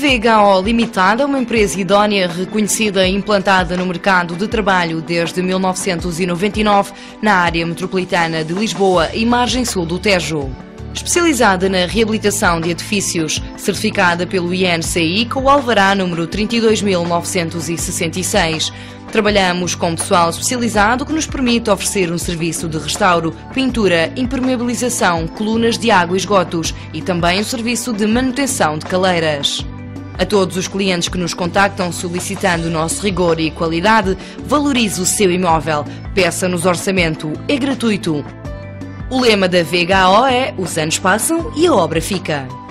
VHO Limitada é uma empresa idónea, reconhecida e implantada no mercado de trabalho desde 1999 na área metropolitana de Lisboa e margem sul do Tejo. Especializada na reabilitação de edifícios, certificada pelo INCI com o alvará número 32.966. Trabalhamos com pessoal especializado que nos permite oferecer um serviço de restauro, pintura, impermeabilização, colunas de água e esgotos e também um serviço de manutenção de caleiras. A todos os clientes que nos contactam solicitando o nosso rigor e qualidade, valorize o seu imóvel. Peça-nos orçamento, é gratuito. O lema da VHO é: os anos passam e a obra fica.